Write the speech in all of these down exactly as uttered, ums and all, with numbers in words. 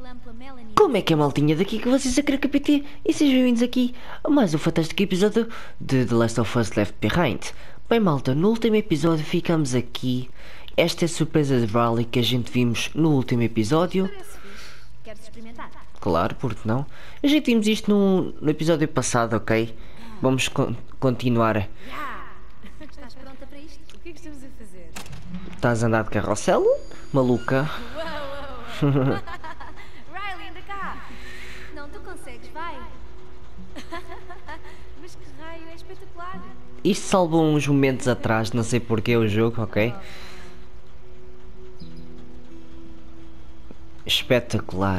Como é que é, maltinha? Daqui que vocês a querer K P T e sejam bem-vindos aqui a mais um fantástico episódio de The Last of Us Left Behind. Bem, malta, no último episódio ficamos aqui. Esta é a surpresa de Riley que a gente vimos no último episódio. Queres experimentar? Claro, porque não? A gente vimos isto no, no episódio passado, ok? Vamos con continuar. Yeah. Estás pronta para isto? O que é que estamos a fazer? Estás a andar de carrossel? Maluca. Uou, uou, uou. Riley, anda cá. Não, tu consegues, vai. Mas que raio, é espetacular. Isto salvou uns momentos atrás, não sei porquê o jogo, ok? Espetacular.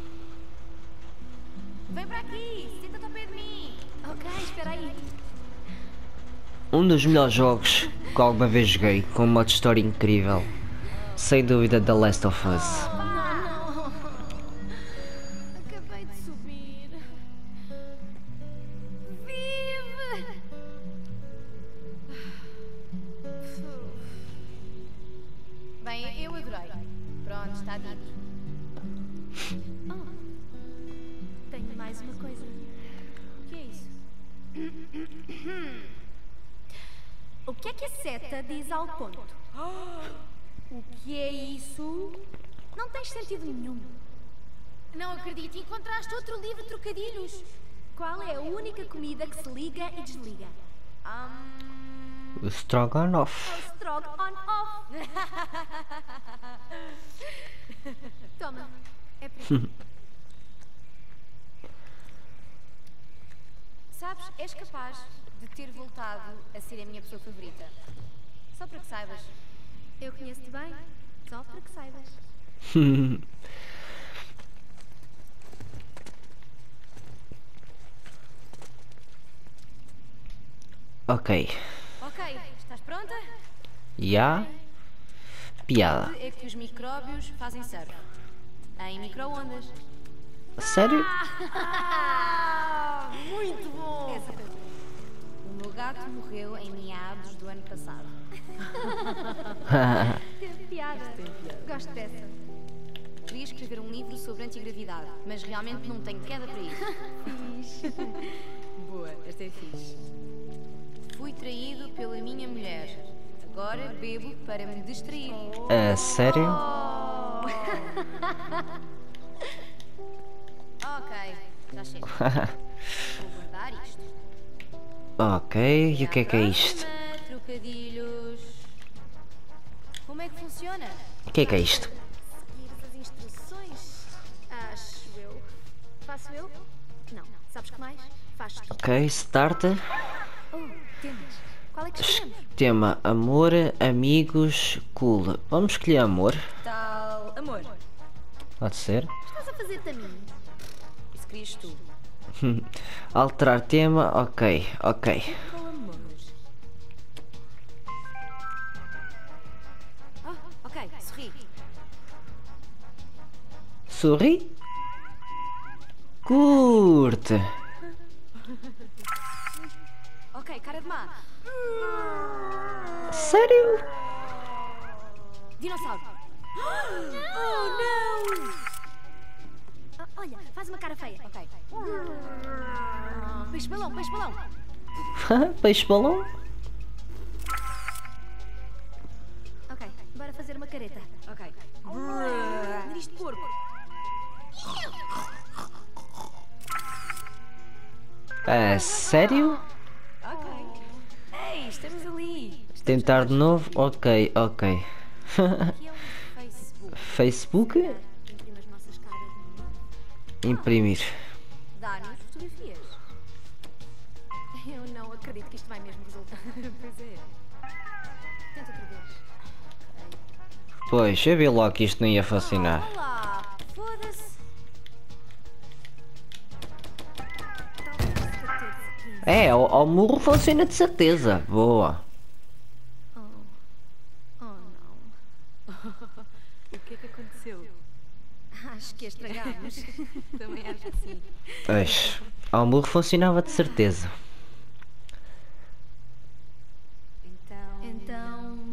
Vem para aqui, senta-te ao pé de mim. Ok, espera aí. Um dos melhores jogos que alguma vez joguei, com uma história incrível. Sem dúvida, The Last of Us. Não, não. Acabei de subir. Vive! Bem, eu adorei. Pronto, está dito. Oh, tenho mais uma coisa. O que é isso? O que é que a seta diz ao ponto? O que é isso? Não tens sentido nenhum. Não acredito, encontraste outro livro de trocadilhos. Qual é a única comida que se liga e desliga? Um... O Stroganoff. É o strog on off. Toma, é para ti. Sabes, és capaz de ter voltado a ser a minha pessoa favorita. Só para que saibas. Eu conheço-te bem, só para que saibas. Ok. Ok, estás pronta? E há piada. É que os micróbios fazem surf. Em micro-ondas. Sério? Ah, muito bom! Essa foi boa. O meu gato morreu em meados do ano passado. Teve piada. Gosto dessa. Queria escrever um livro sobre antigravidade, mas realmente não tenho queda para isso. Fixe. Boa, esta é fixe. Fui traído pela minha mulher. Agora bebo para me distrair. A sério? Oh. Ok, já chega. Vou guardar isto. Ok, e o que é que é isto? Próxima, trocadilhos. Como é que funciona? O que é que é isto? Seguir as instruções? Acho eu. Faço eu? Não. Sabes que mais? Faz tu. Ok, start. Oh, temas. Qual é que escolhemos? Tema amor, amigos, cool. Vamos escolher amor. Tal amor. Pode ser. Estás a fazer-te a mim? Isso querias tu. Alterar tema, ok, ok. Com amor. Ah, ok. Sorri. Sorri. Curte. Ok, cara de má. Sério? Dinossauro. Oh, não! Ah, olha, faz uma cara feia. Ok. Peixe balão, peixe balão. Peixe balão? Ok, bora fazer uma careta. Ok. Nariz de porco. É sério? Ok. Ei, estamos ali. Estamos Tentar de novo? Ok, ok. aqui é um Facebook. Facebook? Imprime as nossas caras no Imprimir. Dá-nos fotografias. Eu não acredito que isto vai mesmo resultar. Pois é. Tenta outra vez. Ok. Pois, eu vi logo que isto não ia funcionar. Olá! Foda-se! Talvez bater-se aqui. É, ao, ao murro funciona de certeza. Boa. Oh. Oh, não. O que é que aconteceu? Acho que estragámos. Também acho que sim. Pois, ao murro funcionava de certeza. Então. Então.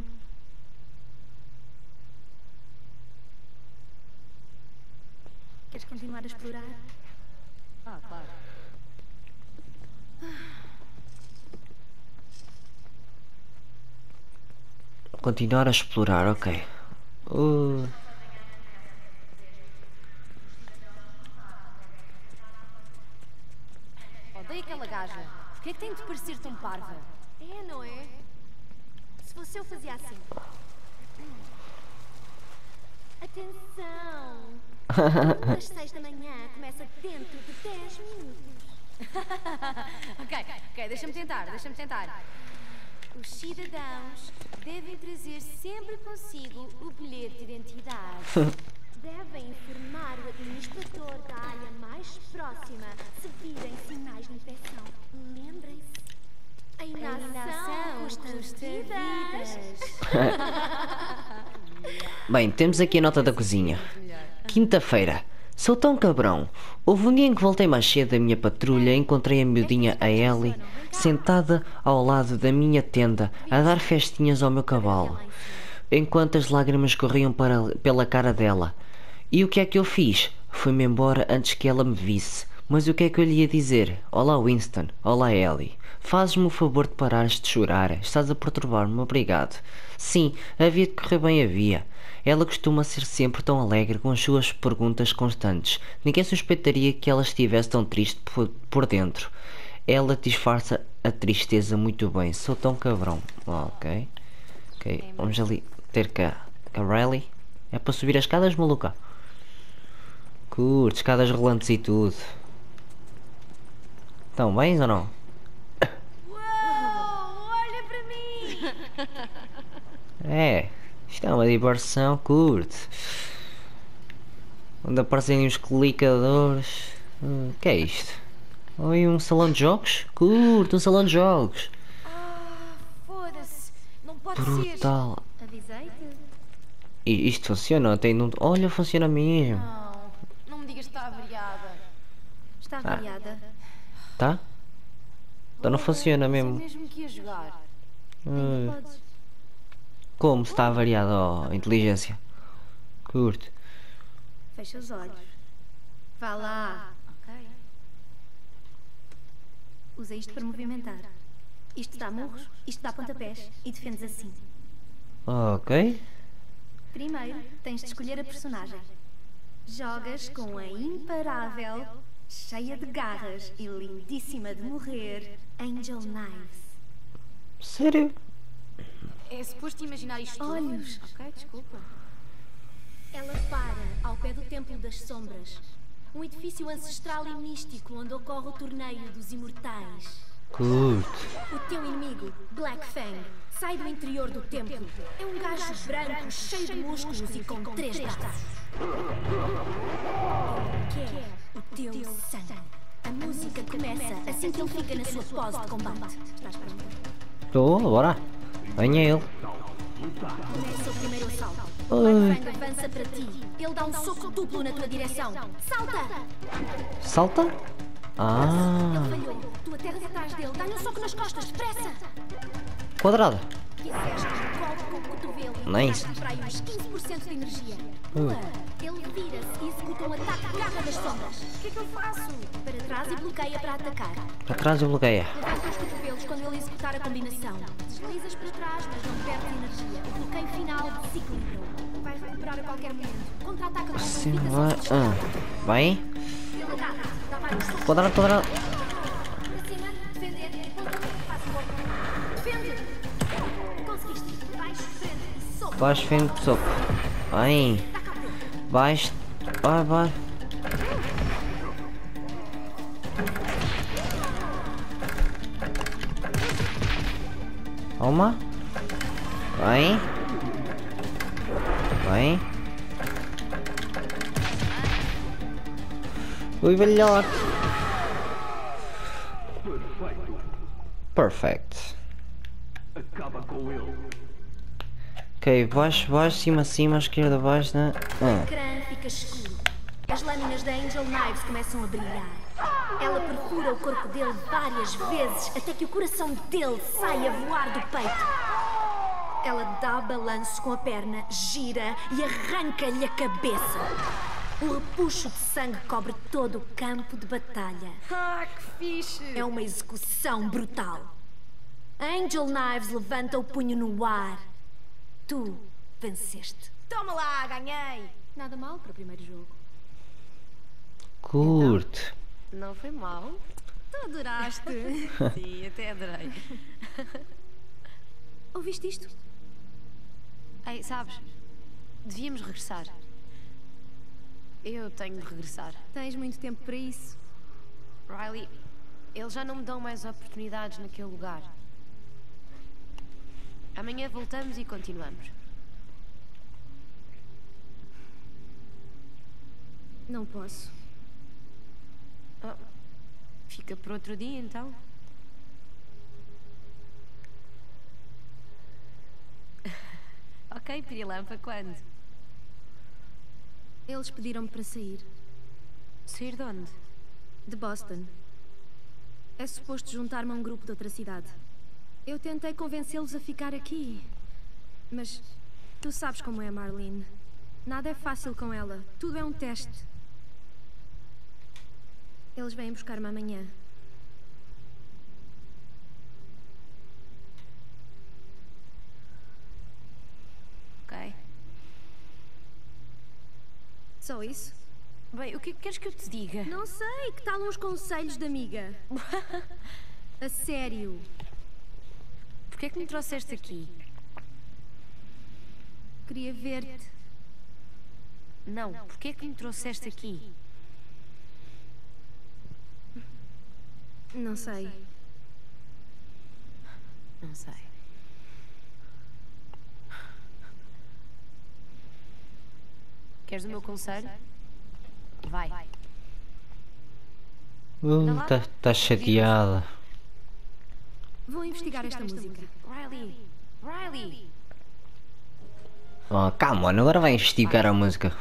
Queres continuar a explorar? Ah, claro. Continuar a explorar, ok. Uh, Odeio aquela gaja. Porquê é que tem de parecer tão parva? É, não é? Se fosse eu, fazia assim. Atenção! Às seis da manhã começa dentro de dez minutos. ok, ok, deixa-me tentar, deixa-me tentar. Os cidadãos devem trazer sempre consigo o bilhete de identidade. Devem informar o administrador da área mais próxima se virem sinais de infecção. Lembrem-se. A inação custa vidas. Bem, temos aqui a nota da cozinha. Quinta-feira. Sou tão cabrão. Houve um dia em que voltei mais cedo da minha patrulha e encontrei a miudinha a Ellie sentada ao lado da minha tenda a dar festinhas ao meu cavalo, enquanto as lágrimas corriam para, pela cara dela. E o que é que eu fiz? Fui-me embora antes que ela me visse. Mas o que é que eu lhe ia dizer? Olá Winston, olá Ellie. Fazes-me o favor de parares de chorar. Estás a perturbar-me, obrigado. Sim, havia de correr bem, havia. Ela costuma ser sempre tão alegre com as suas perguntas constantes. Ninguém suspeitaria que ela estivesse tão triste por, por dentro. Ela disfarça a tristeza muito bem. Sou tão cabrão. Oh, ok. Ok, vamos ali ter com a, com a Riley. É para subir as escadas, maluca? Curte, escadas rolantes e tudo. Estão bem ou não? Uou, olha para mim! É, isto é uma diversão, curte. Onde aparecem os clicadores. O que é isto? Oi, um salão de jogos? Curto, um salão de jogos. Ah, foda-se. Não pode Brutal. ser. Avisei-te? E isto funciona? Tem um... Olha, funciona mesmo. Não, não me digas que está avariada. Está Ah. avariada? Tá? Então não funciona Pensei mesmo. mesmo que ia jogar. Hum, Podes. como se está variada a inteligência? Curto. Fecha os olhos. Vá lá. Ok. Usa isto para movimentar. Isto dá murros, isto dá pontapés e defendes assim. Ok. Primeiro, tens de escolher a personagem. Jogas com a imparável, cheia de garras e lindíssima de morrer, Angel Knives. Sério? É suposto imaginar isto tudo? Olhos. Ok, desculpa. Ela para ao pé do Templo das Sombras, um edifício ancestral e místico onde ocorre o torneio dos imortais. Curto. O teu inimigo, Black Fang, sai do interior do templo. É um gajo branco, cheio de músculos e com três braços. Ele quer o teu sangue. A música começa assim que ele fica na sua pose de combate. Estás pronto? Estou, bora. Venha ele. Começa o primeiro assalto. Ai. Black Fang avança para ti. Ele dá um soco duplo na tua direção. Salta! Salta? Ah. Falhou. Tu aterras atrás dele. Dá-lhe um soco nas costas. Depressa! Quadrada. Fizeste um golpe com o cotovelo e Nice. gastaste para aí uns quinze por cento de energia. Uh. Ele vira-se e executa um ataque de garra das sombras. O que é que eu faço? Para trás e bloqueia para atacar. Para trás e bloqueia. Levanta os cotovelos quando ele executar a combinação. Deslizas para trás, mas não perdes energia. O bloqueio final desequilibra. Vai recuperar a qualquer momento. Contra-ataca com Assim uma vai. fita Ah. Vai. Ele agarra, dá vários socos Quadrado, quadrado. para cima, defender, contra, faz o golpe. Defende! Conseguiste. Baixo, frente e soco. Baixo, frente, soco. Vai. Taca a dele. Baixo. Vai, vai. Toma. Vai. Vai. Ui, velhote. Perfect. Acaba com ele. Ok, baixo, baixo, cima, cima, esquerda, baixo, né? Ah. O ecrã fica escuro. As lâminas da Angel Knives começam a brilhar. Ela perfura o corpo dele várias vezes até que o coração dele sai a voar do peito. Ela dá balanço com a perna, gira e arranca-lhe a cabeça. O repuxo de sangue cobre todo o campo de batalha. Ah, que fixe! É uma execução brutal. Angel Knives levanta o punho no ar. Tu venceste. Toma lá, ganhei! Nada mal para o primeiro jogo. Curte. Não foi mal. Tu adoraste. Sim, até adorei. Ouviste isto? Ei, sabes? Devíamos regressar. Eu tenho de regressar. Tens muito tempo para isso. Riley, eles já não me dão mais oportunidades naquele lugar. Amanhã voltamos e continuamos. Não posso. Oh, fica por outro dia, então. Ok, Pirilampa, quando? Eles pediram-me para sair. Sair de onde? De Boston. É suposto juntar-me a um grupo de outra cidade. Eu tentei convencê-los a ficar aqui. Mas tu sabes como é a Marlene. Nada é fácil com ela. Tudo é um teste. Eles vêm buscar-me amanhã. Ok. Só isso? Bem, o que é que queres que eu te diga? Não sei. Que tal uns conselhos de amiga? A sério. Porquê é que me trouxeste aqui? Queria ver-te. Não, porquê é que me trouxeste aqui? Não sei. Não sei. Queres o meu conselho? Vai. Uh, tá, tá chateada. Vou investigar esta música. Riley! Riley! Oh, calma, mano, agora vai investigar a música.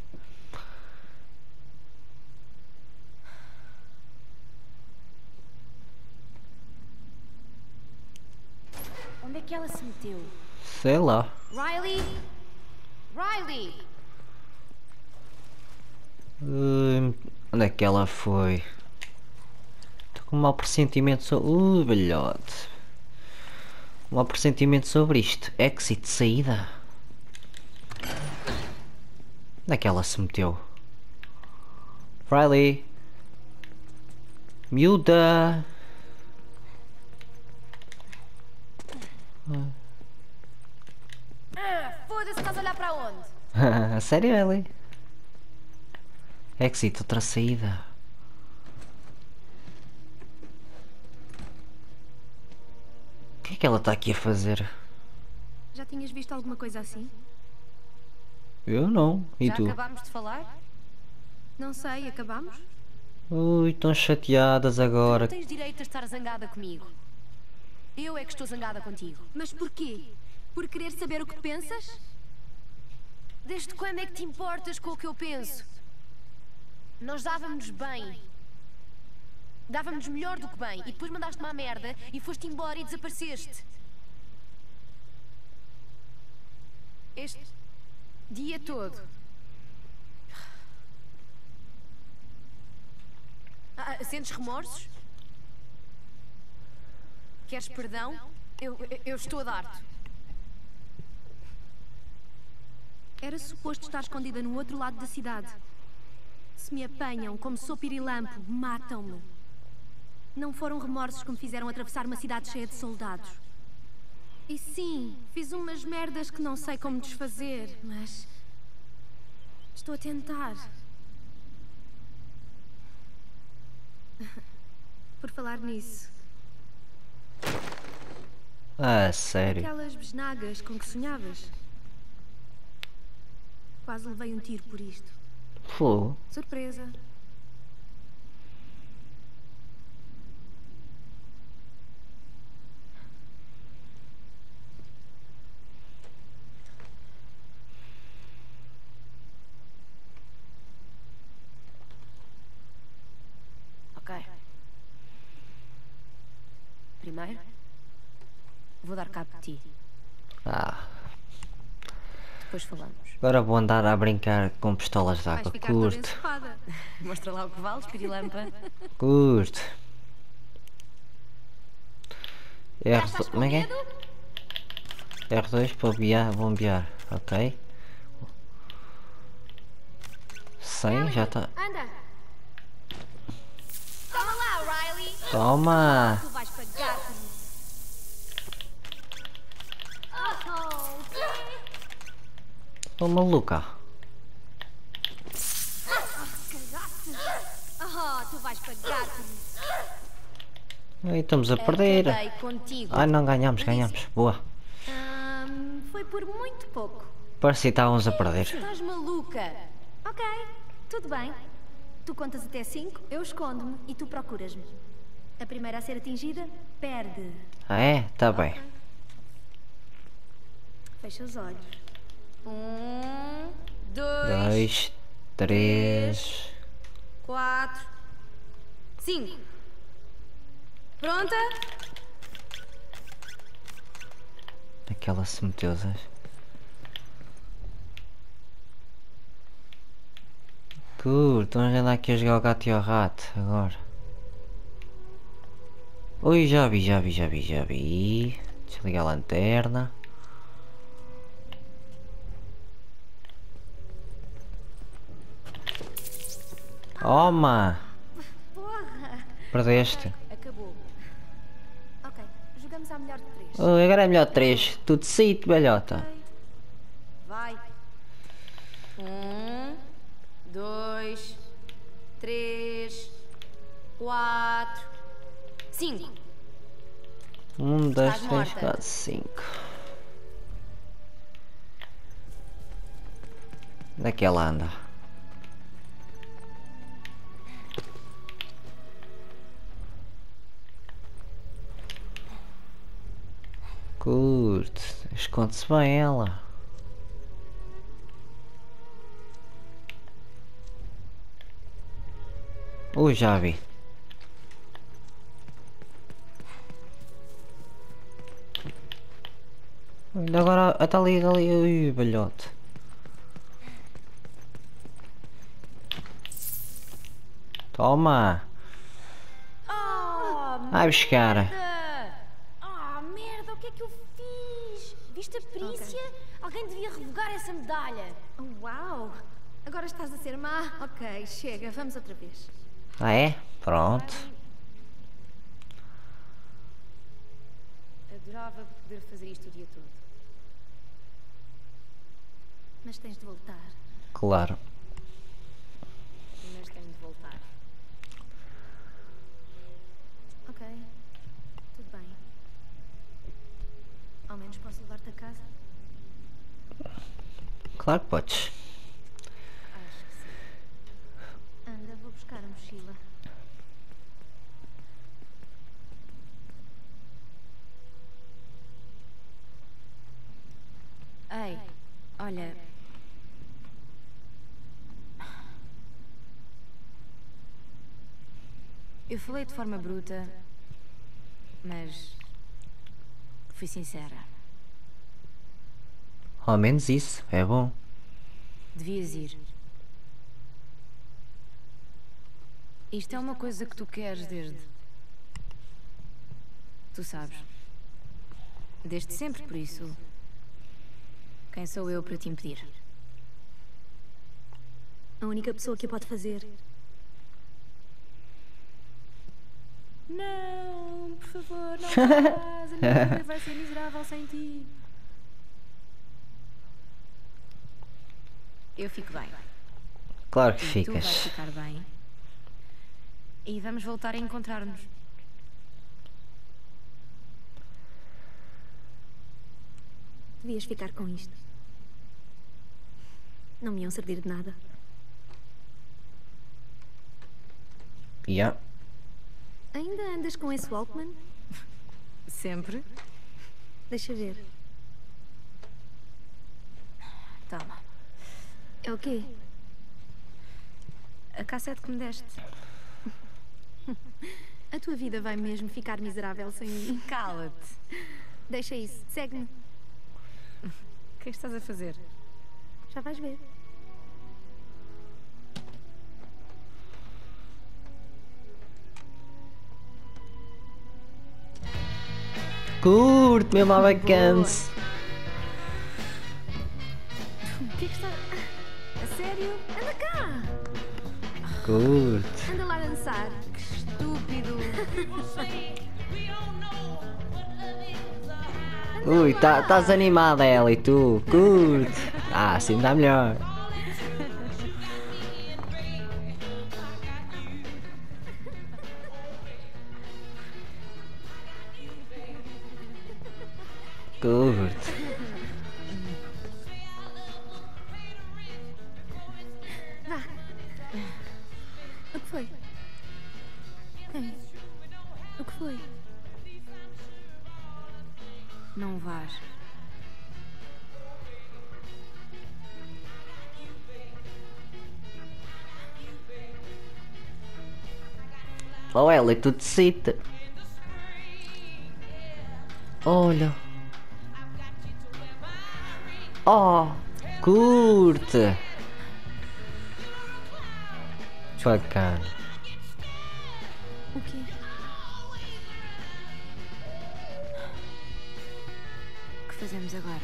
Onde é que ela se meteu? Sei lá. Riley! Riley! Uh, onde é que ela foi? Estou com um mau pressentimento sobre... Uh, velhote. Um mau pressentimento sobre isto. Exit, saída. Onde é que ela se meteu? Riley. Miúda. Ah, foda-se, estás a olhar para onde? A sério, Ellie? Exit, outra saída. O que é que ela está aqui a fazer? Já tinhas visto alguma coisa assim? Eu não. E Já tu? acabámos de falar? Não sei, acabamos? Ui, estão chateadas Tu agora. não tens direito a estar zangada comigo. Eu é que estou zangada contigo. Mas porquê? Por querer saber o que pensas? Desde quando é que te importas com o que eu penso? Nós dávamos bem. Dávamos melhor do que bem. E depois mandaste-me à merda e foste embora e desapareceste. Este dia todo. Ah, sentes remorsos? Queres perdão? Eu, eu, eu estou a dar-te. Era suposto estar escondida no outro lado da cidade. Se me apanham, como sou pirilampo, matam-me. Não foram remorsos que me fizeram atravessar uma cidade cheia de soldados. E sim, fiz umas merdas que não sei como desfazer, mas... estou a tentar. Por falar nisso, Ah, sério. aquelas besnagas com que sonhavas. Quase levei um tiro por isto. Pô. Surpresa. Ok. Primeiro, vou dar cabo de ti. Ah. depois falamos. Agora vou andar a brincar com pistolas de Vais água. ficar toda Curto, ensopada. Mostra lá o que vales, pirilampa. curto. Já R, estás com como é que é? medo? R dois para bombear, bombear. Ok. cem, já está. Anda. Toma lá, Riley. Toma! Tu vais pagar por isso. Oh, Tô maluca. oh, tu vais pagar por isso. Aí estamos a perder. Acabei contigo. Ai, não ganhamos, ganhamos. Boa. Ahm, foi por muito pouco. Parecia que estávamos a perder. Estás maluca? Ok, tudo bem. Tu contas até cinco, eu escondo-me e tu procuras-me. A primeira a ser atingida, perde. Ah, é? Tá bem. Fecha os olhos. Um, dois, Dois, três. quatro, cinco. Pronta? Aquela se meteu. Curto, vamos andar aqui a jogar o gato e o rato agora. Ui, já vi, já vi, já vi, já vi. Desligar a lanterna. Toma! Porra! Perdeste. Acabou. Ok, jogamos à melhor de três. Ui, agora é melhor três. Tu decide, velhota. Vai. Um, dois, três, quatro, cinco. Um, dois, Estás três, morta. quatro, cinco. Onde é que ela anda? Curto, esconde-se bem ela. Ui, já vi. Ainda agora está ali, tá ali, ui, velhote. Toma! Oh, Vai buscar. merda! Ah, merda, o que é que eu fiz? Viste a perícia? Alguém devia revogar essa medalha. Oh, uau! Agora estás a ser má? Ok, chega, vamos outra vez. Ah, é? Pronto. Adorava poder fazer isto o dia todo. Mas tens de voltar. Claro. Mas tenho de voltar. Ok, tudo bem. Ao menos posso levar-te a casa? Claro que podes. Acho que sim. Anda, vou buscar a mochila. Ei, olha. Eu falei de forma bruta, mas fui sincera. Ao menos isso, é bom. Devias ir. Isto é uma coisa que tu queres desde... Tu sabes. Desde sempre, por isso... Quem sou eu para te impedir? A única pessoa que o pode fazer. Não, por favor, não faz. A minha vida vai ser miserável sem ti. Eu fico bem. Claro que E tu vais ficas. ficar bem. E vamos voltar a encontrar-nos. Devias ficar com isto. Não me iam servir de nada. Yeah. Ainda andas com esse Walkman? Sempre? Deixa ver. Toma. É o quê? A cassete que me deste. A tua vida vai mesmo ficar miserável sem mim. Cala-te. Deixa isso. Segue-me. O que é que estás a fazer? Já vais ver. Curte, meu babacance. O que é que está... A sério? Anda cá! Curte. Anda lá a dançar. Que estúpido. Ui, estás tá, animada, Ellie, tu. Curte. Ah, assim dá melhor. Curte. Vá. O que foi? Ei, o que foi? Não vais. Oh, Ellie, tu decide. Olha. Oh, curte. Bacana. O quê? O que fazemos agora?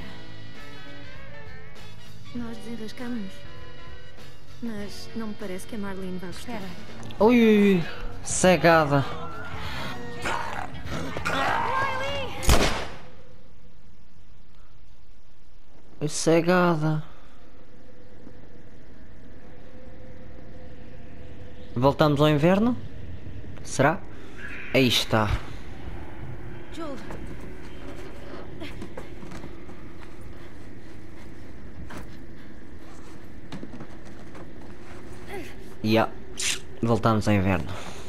Nós desenrascamos. Mas não me parece que a Marlene vá gostar. Espera. Ui, ui, ui. Cegada. Cegada. Voltamos ao inverno? Será? Aí está. Joel. E yeah. Voltamos ao inverno.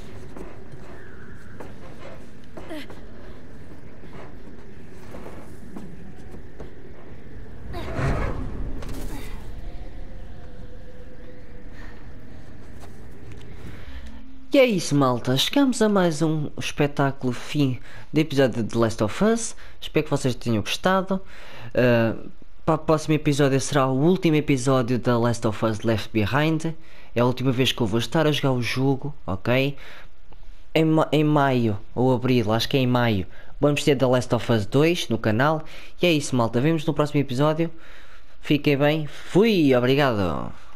E é isso, malta. Chegamos a mais um espetáculo fim do episódio de The Last of Us. Espero que vocês tenham gostado. Uh, para o próximo episódio será o último episódio da The Last of Us Left Behind. É a última vez que eu vou estar a jogar o jogo, ok? Em, ma em maio ou abril, acho que é em maio, vamos ter The Last of Us dois no canal. E é isso, malta. Vemos no próximo episódio. Fiquem bem. Fui, obrigado.